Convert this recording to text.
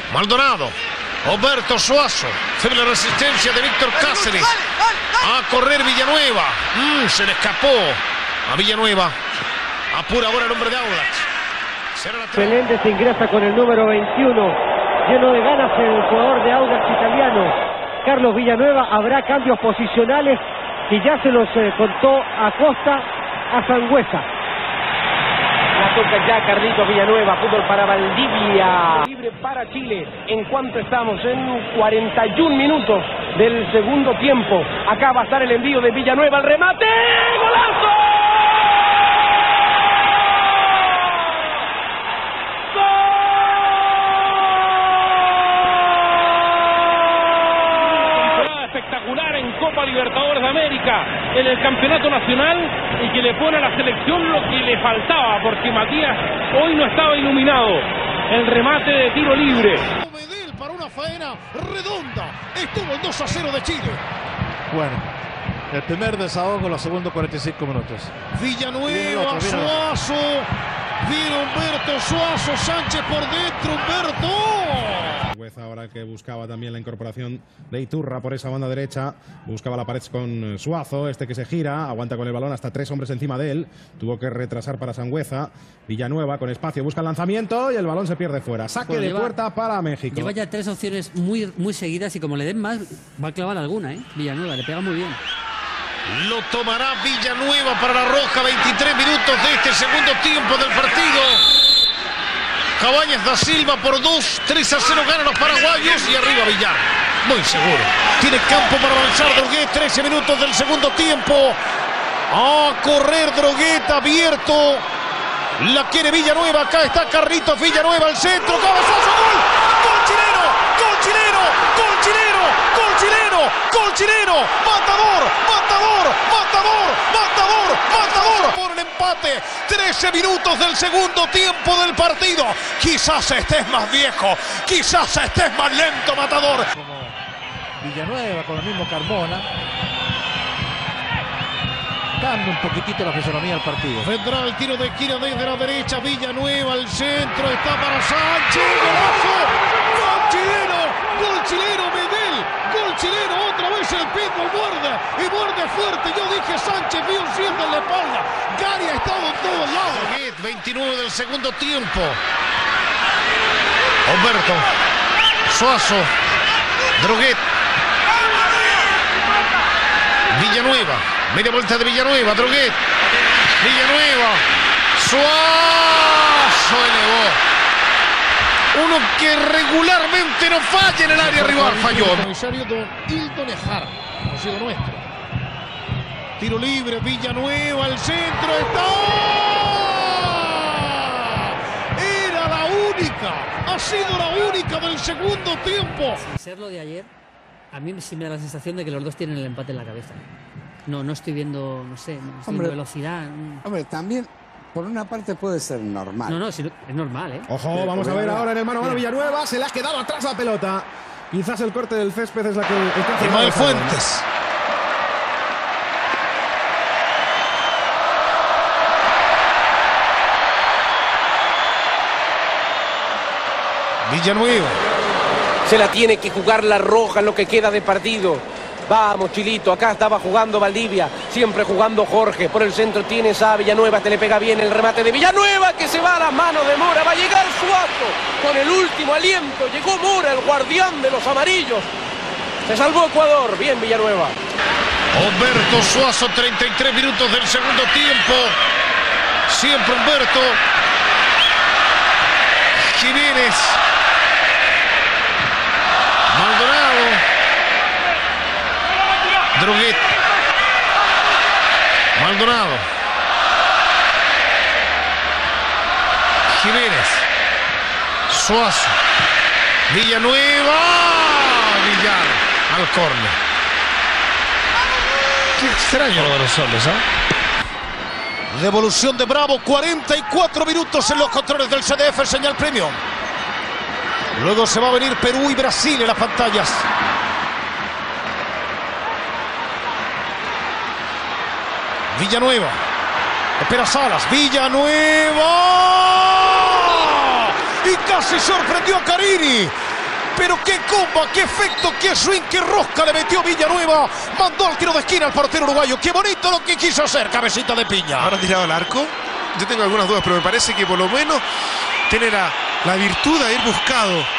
Maldonado. Roberto Suazo. Feble resistencia de Víctor Cáceres. A correr Villanueva. Se le escapó a Villanueva. Apura ahora el hombre de Audax. Meléndez ingresa con el número 21. Lleno de ganas el jugador de Audax italiano, Carlos Villanueva. Habrá cambios posicionales y ya se los contó Acosta a Sangüesa. La toca ya Carlitos Villanueva. Fútbol para Valdivia. Libre para Chile. En cuanto estamos en 41 minutos del segundo tiempo. Acá va a estar el envío de Villanueva. El remate. ¡Golazo! Espectacular en Copa Libertadores de América, en el Campeonato Nacional, y que le pone a la selección lo que le faltaba, porque Matías hoy no estaba iluminado. El remate de tiro libre. Medel para una faena redonda. Estuvo el 2-0 de Chile. Bueno, el primer desahogo, los segundos 45 minutos. Villanueva, Suazo. Viene Humberto Suazo, Sánchez por dentro, Humberto. Ahora que buscaba también la incorporación de Iturra por esa banda derecha, buscaba la pared con Suazo, este que se gira, aguanta con el balón hasta 3 hombres encima de él, tuvo que retrasar para Sangüesa. Villanueva con espacio busca el lanzamiento y el balón se pierde fuera. Saque de puerta para México. Lleva ya 3 opciones muy seguidas y como le den más va a clavar alguna, Villanueva, le pega muy bien. Lo tomará Villanueva para la Roja. 23 minutos de este segundo tiempo del partido. Cabañas da Silva por 2, 3-0 ganan los paraguayos y arriba Villar. Muy seguro. Tiene campo para avanzar Droguet. 13 minutos del segundo tiempo. A correr Droguet abierto. La quiere Villanueva. Acá está Carlitos Villanueva al centro. Cabezazo, gol. Gol chileno. Gol chileno. Gol chileno. Gol chileno. Gol chileno. Matador. Matador. Matador. Matador. Matador. Por el empate. 13 minutos del segundo tiempo del partido. Quizás estés más viejo. Quizás estés más lento, Matador. Como Villanueva con el mismo Carmona. Cambia un poquitito la fisonomía del partido. Vendrá el tiro de esquina desde la derecha. Villanueva al centro. Está para Sánchez. ¡Golazo! ¡Gol chileno! ¡Gol chileno! Medel. ¡Gol chileno! Otra vez el pitbull muerde. Y muerde fuerte. Yo dije Sánchez. Vi un 7 en la espalda. Gary ha estado en todos lados. 29 del segundo tiempo. Humberto. Suazo. Droguet. Villanueva. Media vuelta de Villanueva, Droguet. Villanueva. Suazo elevó. Uno que regularmente no falla en el área rival, falló. El comisario Don Hildo Nejar, conocido nuestro. Tiro libre, Villanueva, al centro, está. Era la única, ha sido la única del segundo tiempo. Sin ser lo de ayer, a mí sí me da la sensación de que los dos tienen el empate en la cabeza. No estoy viendo, no estoy viendo velocidad. Hombre, también, por una parte puede ser normal. No, sí, es normal, Ojo, vamos a ver ahora en el mano a mano Villanueva, se le ha quedado atrás la pelota. Quizás el corte del césped es la que... Ismael Fuentes. Villanueva. Se la tiene que jugar la Roja en lo que queda de partido. Vamos, Chilito, acá estaba jugando Valdivia, siempre jugando Jorge, por el centro tienes a Villanueva, te le pega bien el remate de Villanueva, que se va a las manos de Mora, va a llegar Suazo, con el último aliento, llegó Mora, el guardián de los amarillos, se salvó Ecuador, bien Villanueva. Humberto Suazo, 33 minutos del segundo tiempo, siempre Humberto. Jiménez. Maldonado. Droguet. Maldonado. Jiménez. Suazo. Villanueva. Villar. Al córner. Qué extraño lo de los soles, Devolución de Bravo. 44 minutos en los controles del CDF. Señal premium. Luego se va a venir Perú y Brasil en las pantallas. Villanueva. Espera Salas. Villanueva. Y casi sorprendió a Carini. Pero qué comba, qué efecto, qué swing, qué rosca le metió Villanueva. Mandó al tiro de esquina al portero uruguayo. Qué bonito lo que quiso hacer, cabecita de piña. Ahora tirado al arco. Yo tengo algunas dudas, pero me parece que por lo menos tiene la virtud de haber buscado